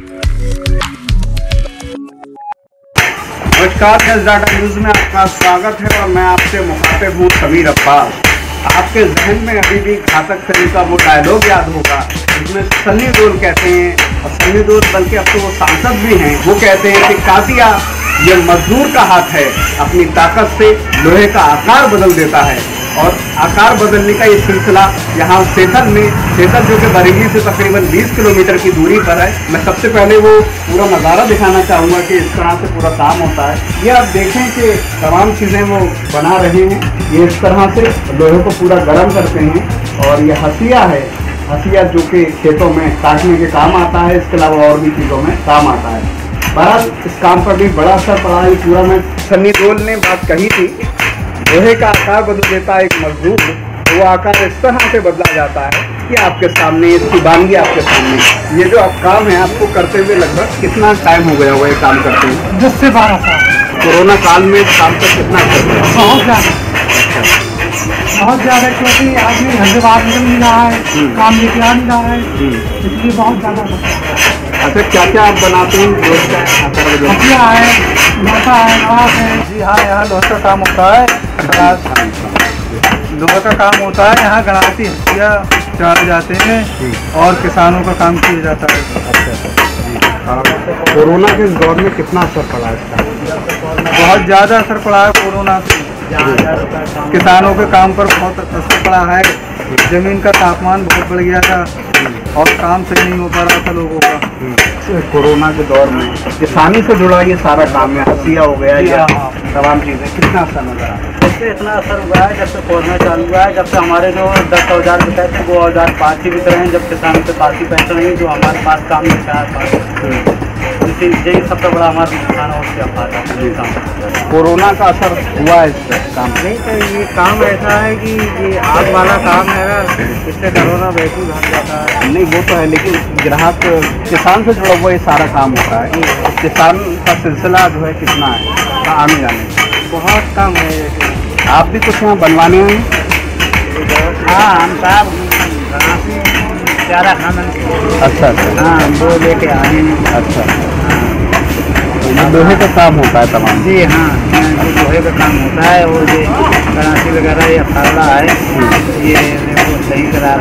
नमस्कार, yes data news में आपका स्वागत है और मैं आपसे मुखातिब हूँ समीर अब्बास। आपके जहन में अभी भी घातक फिल्म का वो डायलॉग याद होगा जिसमें सन्नी देओल कहते हैं, और सन्नी देओल बल्कि अब तो वो सांसद भी हैं, वो कहते हैं कि कातिया ये मजदूर का हाथ है, अपनी ताकत से लोहे का आकार बदल देता है। और आकार बदलने का ये सिलसिला यहाँ सेथल जो कि बरेली से तकरीबन 20 किलोमीटर की दूरी पर है। मैं सबसे पहले वो पूरा नज़ारा दिखाना चाहूँगा कि इस तरह से पूरा काम होता है। ये आप देखें कि तमाम चीज़ें वो बना रहे हैं। ये इस तरह से लोहे को पूरा गर्म करते हैं। और ये हसिया है, हसिया जो कि खेतों में काटने के काम आता है, इसके अलावा और भी चीज़ों में काम आता है। बहरहाल इस काम पर भी बड़ा असर पड़ा है। पूरा में सन्नी देओल ने बात कही थी, लोहे का आकार बदल देता है एक मजदूर, तो वो आकार इस तरह से बदला जाता है कि आपके सामने इसकी बानगी आपके सामने। ये जो अब काम है आपको करते हुए लगभग कितना टाइम हो गया हुआ ये काम करते हुए? 10 से 12 साल। कोरोना काल में काम कर कितना करते हैं? बहुत ज़्यादा, क्योंकि आदमी घर से बाहर निकल नहीं रहा है, काम लेके आ नहीं रहा है, इसलिए बहुत ज़्यादा। अच्छा, क्या क्या आप बनाते हैं? हथिया है, लोहा है, नवाज है। जी हाँ, यहाँ लोहे का काम होता है। लोहे का काम होता है, यहाँ गणाती हथिया चारे जाते हैं और किसानों का काम किया जाता है। कोरोना के इस दौर में कितना असर पड़ा इसका? बहुत ज़्यादा असर पड़ा है कोरोना से। किसानों के काम पर बहुत असर पड़ा है। ज़मीन का तापमान बहुत बढ़ गया था और काम सही नहीं हो पा रहा था लोगों का। कोरोना के दौर में किसानी से जुड़ा ये सारा काम है, हसिया हो गया या तमाम चीज़ें, कितना असर नजर आया? इससे इतना असर हुआ है जब से कोरोना चालू हुआ है, जब से हमारे जो 10 औजार बिताए थे वो औजार पास ही बिक रहे हैं। जब किसानों के पास ही पैसे नहीं जो हमारे पास काम नहीं है, यही सबसे बड़ा हमारा नुकसान है। उससे फायदा कोरोना का असर हुआ है इस काम नहीं, तो ये काम ऐसा है कि ये आग वाला काम है ना, इससे कोरोना वैसे भाग जाता है। नहीं, वो तो है, लेकिन ग्राहक किसान से जुड़ा हुआ ये सारा काम होता है। किसान का सिलसिला जो है कितना है आने जाने? बहुत कम है। आप भी कुछ यहाँ बनवाने हैं? हाँ, हम साहब चारा खाना। अच्छा अच्छा, हाँ, वो लेके आए हैं। अच्छा, ये लोहे का काम होता है तमाम? जी हाँ, लोहे का काम होता है। वो ये गणासी वगैरह ये फावड़ा है, ये वो सही करा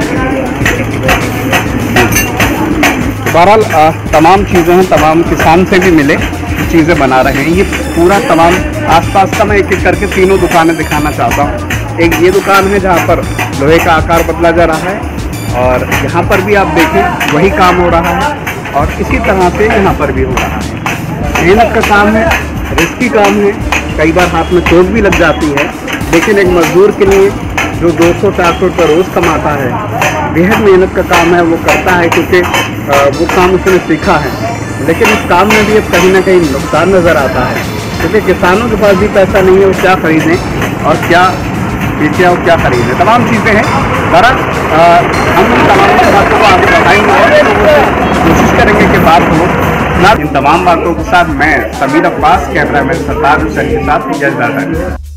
बहरहाल तमाम चीज़ें हैं, तमाम किसान से भी मिले, चीज़ें बना रहे हैं। ये पूरा तमाम आसपास का मैं एक एक करके तीनों दुकानें दिखाना चाहता हूँ। एक ये दुकान है जहाँ पर लोहे का आकार बदला जा रहा है, और यहाँ पर भी आप देखें वही काम हो रहा है, और इसी तरह से यहाँ पर भी हो रहा है। मेहनत का काम है, रिस्की काम है, कई बार हाथ में चोट भी लग जाती है, लेकिन एक मजदूर के लिए जो 200-400 रुपये रोज़ कमाता है, बेहद मेहनत का काम है। वो करता है क्योंकि वो काम उसने सीखा है, लेकिन इस काम में भी अब कहीं ना कहीं नुकसान नज़र आता है, क्योंकि किसानों के पास भी पैसा नहीं है। वो क्या खरीदें और क्या बेचें और क्या खरीदें, तमाम चीज़ें हैं। बहरहाल हम इन तमाम बातों को आगे बढ़ाएंगे, कोशिश करेंगे कि बात हो। इन तमाम बातों के साथ मैं समीर अब्बास, कैमरामैन सरताज हुसैन के साथ जज डाटा।